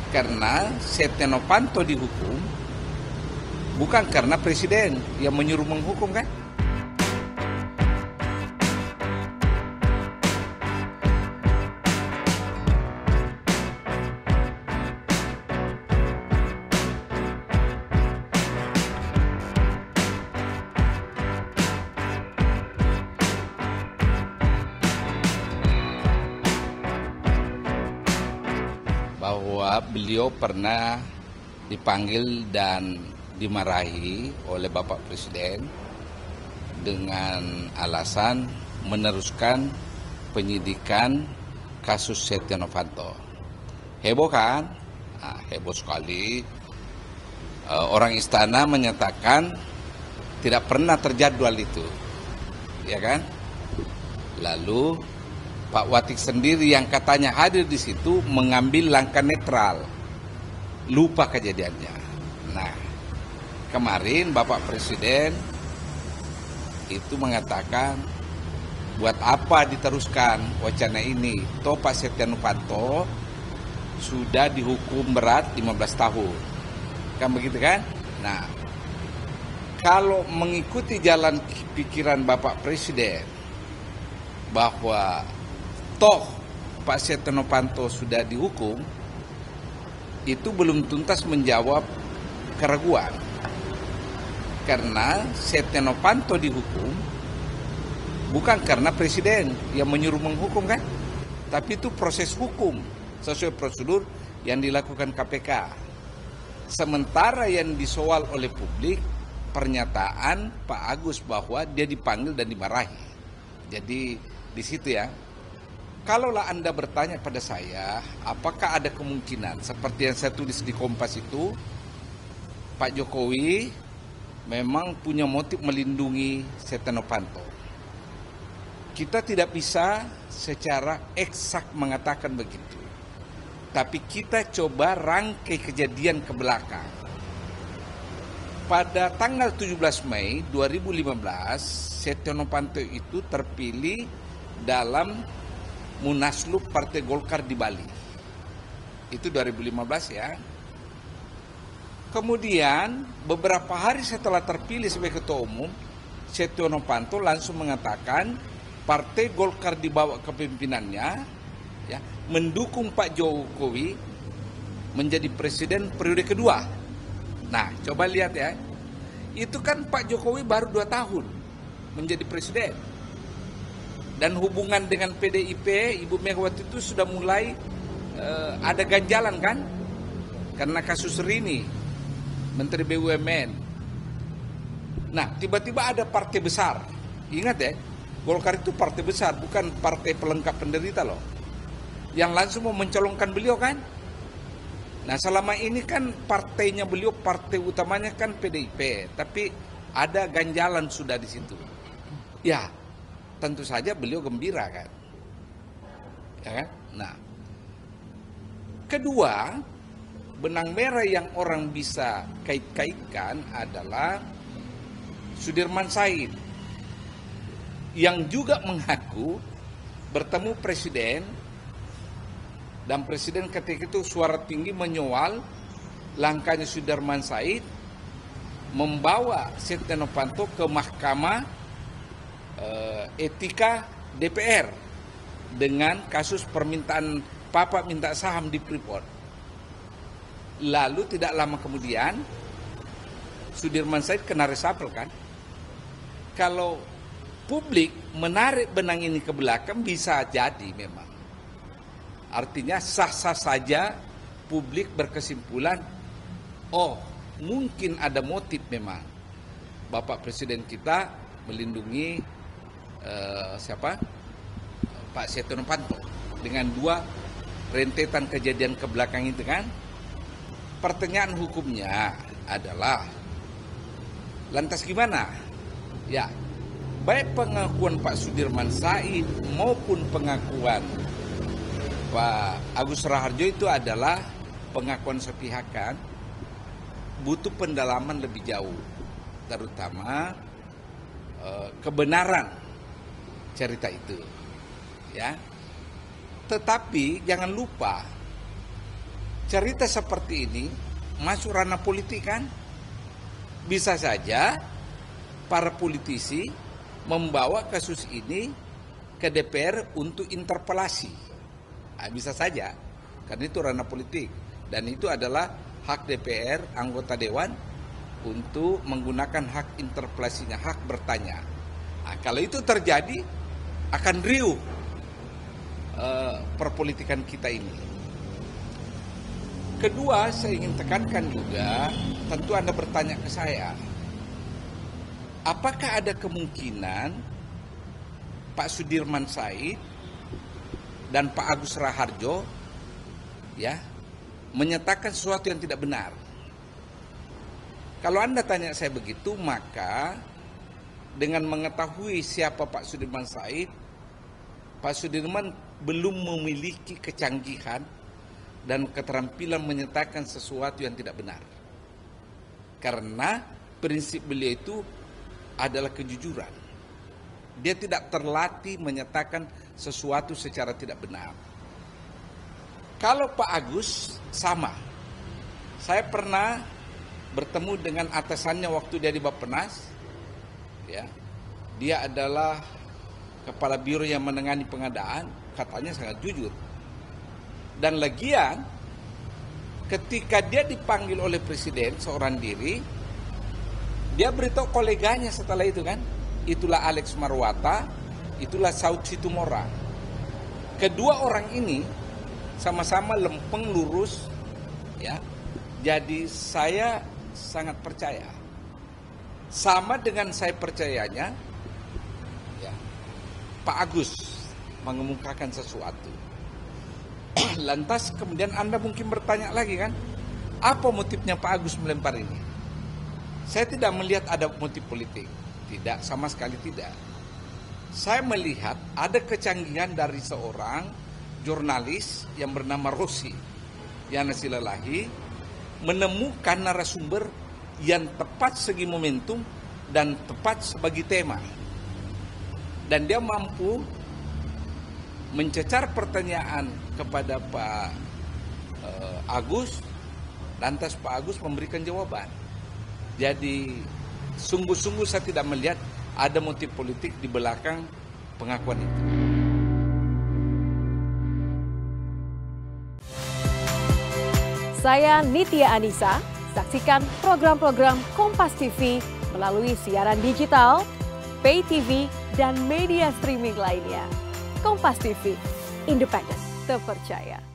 Karena Setia Novanto dihukum bukan karena presiden yang menyuruh menghukum kan? Bahwa beliau pernah dipanggil dan dimarahi oleh Bapak Presiden dengan alasan meneruskan penyidikan kasus Setia Novanto. Heboh kan? Nah, heboh sekali. Orang istana menyatakan tidak pernah terjadwal itu, ya kan? Lalu Pak Watik sendiri yang katanya hadir di situ mengambil langkah netral, lupa kejadiannya. Nah, kemarin Bapak Presiden itu mengatakan, buat apa diteruskan wacana ini? Toh Pak Setia Novanto sudah dihukum berat 15 tahun. Kan begitu kan? Nah, kalau mengikuti jalan pikiran Bapak Presiden bahwa toh Pak Setia Novanto sudah dihukum, itu belum tuntas menjawab keraguan. Karena Setia Novanto dihukum bukan karena presiden yang menyuruh menghukum kan, tapi itu proses hukum sesuai prosedur yang dilakukan KPK. Sementara yang disoal oleh publik pernyataan Pak Agus bahwa dia dipanggil dan dimarahi. Jadi di situ ya. Kalaulah Anda bertanya pada saya, apakah ada kemungkinan seperti yang saya tulis di Kompas itu, Pak Jokowi memang punya motif melindungi Setia Novanto. Kita tidak bisa secara eksak mengatakan begitu. Tapi kita coba rangkai kejadian ke belakang. Pada tanggal 17 Mei 2015, Setia Novanto itu terpilih dalam Munaslup Partai Golkar di Bali. Itu 2015 ya. Kemudian beberapa hari setelah terpilih sebagai ketua umum, Setia Novanto langsung mengatakan Partai Golkar di bawah kepemimpinannya ya, mendukung Pak Jokowi menjadi presiden periode kedua. Nah, coba lihat ya. Itu kan Pak Jokowi baru 2 tahun menjadi presiden. Dan hubungan dengan PDIP, Ibu Megawati itu sudah mulai ada ganjalan kan? Karena kasus Rini, Menteri BUMN. Nah, tiba-tiba ada partai besar. Ingat ya, Golkar itu partai besar, bukan partai pelengkap penderita loh. Yang langsung mau mencalonkan beliau kan? Nah, selama ini kan partainya beliau, partai utamanya kan PDIP. Tapi ada ganjalan sudah di situ. Ya, tentu saja beliau gembira kan, ya kan? Nah, kedua, benang merah yang orang bisa kait-kaitkan adalah Sudirman Said yang juga mengaku bertemu presiden dan presiden ketika itu suara tinggi menyoal langkahnya Sudirman Said membawa Setia Novanto ke Mahkamah Etika DPR dengan kasus permintaan Papa minta saham di Freeport. Lalu tidak lama kemudian Sudirman Said kena resapel kan. Kalau publik menarik benang ini ke belakang bisa jadi memang. Artinya sah-sah saja publik berkesimpulan, oh mungkin ada motif memang Bapak Presiden kita melindungi Pak Setia Novanto dengan 2 rentetan kejadian ke belakang itu kan. Pertanyaan hukumnya adalah lantas gimana? Ya, baik pengakuan Pak Sudirman Said maupun pengakuan Pak Agus Raharjo itu adalah pengakuan sepihak kan, butuh pendalaman lebih jauh, terutama kebenaran cerita itu, ya. Tetapi jangan lupa cerita seperti ini masuk ranah politik kan? Bisa saja para politisi membawa kasus ini ke DPR untuk interpelasi. Nah, bisa saja, karena itu ranah politik. Dan itu adalah hak DPR, anggota Dewan, untuk menggunakan hak interpelasinya, hak bertanya. Nah, kalau itu terjadi, akan riuh perpolitikan kita ini. Kedua, saya ingin tekankan juga, tentu Anda bertanya ke saya, apakah ada kemungkinan Pak Sudirman Said dan Pak Agus Raharjo ya menyatakan sesuatu yang tidak benar? Kalau Anda tanya saya begitu, maka dengan mengetahui siapa Pak Sudirman Said, Pak Sudirman belum memiliki kecanggihan dan keterampilan menyatakan sesuatu yang tidak benar. Karena prinsip beliau itu adalah kejujuran. Dia tidak terlatih menyatakan sesuatu secara tidak benar. Kalau Pak Agus sama. Saya pernah bertemu dengan atasannya waktu dia di Bappenas. Ya. Dia adalah kepala biro yang menangani pengadaan, katanya sangat jujur. Dan lagian ketika dia dipanggil oleh presiden seorang diri, dia beritahu koleganya setelah itu kan, itulah Alex Marwata, itulah Saud Situmorang. Kedua orang ini sama-sama lempeng lurus, ya. Jadi saya sangat percaya. Sama dengan saya percayanya, ya, Pak Agus mengemukakan sesuatu. Lantas kemudian Anda mungkin bertanya lagi kan, apa motifnya Pak Agus melempar ini? Saya tidak melihat ada motif politik. Tidak, sama sekali tidak. Saya melihat ada kecanggihan dari seorang jurnalis yang bernama Rosi Yana Silalahi menemukan narasumber yang tepat segi momentum dan tepat sebagai tema. Dan dia mampu mencecar pertanyaan kepada Pak Agus, lantas Pak Agus memberikan jawaban. Jadi sungguh-sungguh saya tidak melihat ada motif politik di belakang pengakuan itu. Saya Nitya Anissa, saksikan program-program Kompas TV melalui siaran digital, pay TV, dan media streaming lainnya. Kompas TV, independen, terpercaya.